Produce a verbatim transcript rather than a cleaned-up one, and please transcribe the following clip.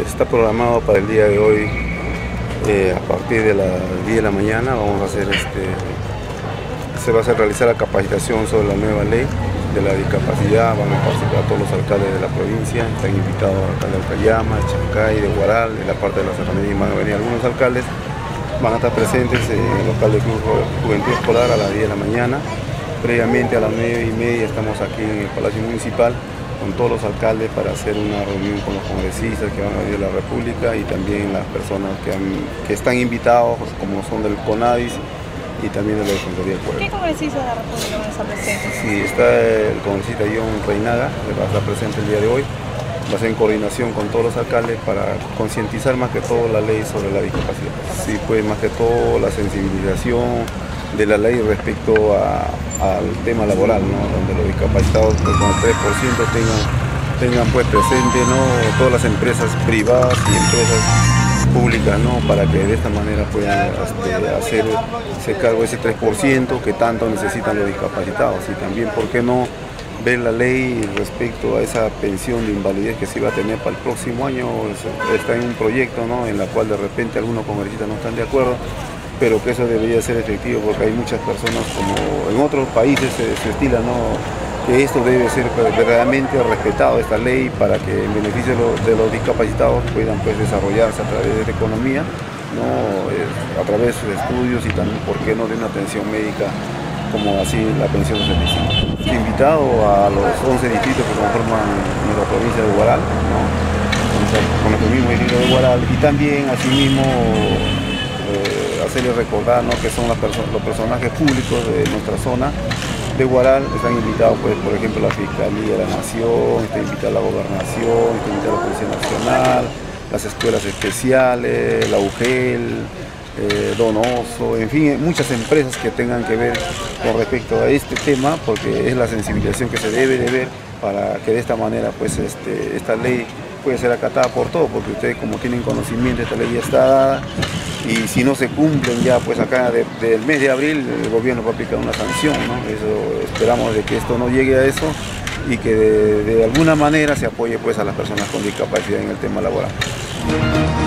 está programado para el día de hoy, eh, a partir de las diez de la mañana vamos a hacer este, se va a hacer realizar la capacitación sobre la nueva ley de la discapacidad. Van a participar todos los alcaldes de la provincia, están invitados al alcalde de Ocayama, de Chancay, de Huaral, de la parte de la Serranería van a venir algunos alcaldes, van a estar presentes en el local del Club Juventud Escolar a las diez de la mañana. Previamente a las nueve y media estamos aquí en el Palacio Municipal con todos los alcaldes para hacer una reunión con los congresistas que van a venir de la República y también las personas que, han, que están invitados, como son del CONADIS y también de la Defensoría del Pueblo. ¿Qué congresistas de la República van a estar presentes? Sí, está el congresista John Reinaga, que va a estar presente el día de hoy. Va a ser en coordinación con todos los alcaldes para concientizar más que todo la ley sobre la discapacidad. Sí, pues más que todo la sensibilización de la ley respecto a, al tema laboral, ¿no? Donde los discapacitados pues, con el tres por ciento tengan, tengan pues presente, ¿no? Todas las empresas privadas y empresas públicas, ¿no? Para que de esta manera puedan este, hacerse cargo de ese tres por ciento que tanto necesitan los discapacitados. Y también, ¿por qué no ver la ley respecto a esa pensión de invalidez que se iba a tener para el próximo año? Está en un proyecto, ¿no? En la cual de repente algunos congresistas no están de acuerdo, pero que eso debería ser efectivo porque hay muchas personas, como en otros países se, se estila, ¿no? Que esto debe ser verdaderamente respetado, esta ley, para que en beneficio de los, de los discapacitados puedan pues, desarrollarse a través de la economía, ¿no? A través de estudios y también, ¿por qué no?, de una atención médica como así la pensión de servicio. He invitado a los once distritos que conforman nuestra provincia de Huaral, ¿no? Con nuestro mismo distrito de Huaral, y también asimismo eh, hacerles recordar, ¿no?, que son las perso los personajes públicos de nuestra zona de Huaral. Están invitados, pues, por ejemplo, la Fiscalía de la Nación, está invitada la Gobernación, está invitada la Policía Nacional, las escuelas especiales, la U G E L, eh, Donoso, en fin, muchas empresas que tengan que ver con respecto a este tema, porque es la sensibilización que se debe de ver para que de esta manera, pues, este, esta ley puede ser acatada por todos, porque ustedes, como tienen conocimiento, esta ley ya está dada, y si no se cumplen ya, pues acá de, del mes de abril el gobierno va a aplicar una sanción, ¿no? Eso, esperamos de que esto no llegue a eso y que de, de alguna manera se apoye pues a las personas con discapacidad en el tema laboral.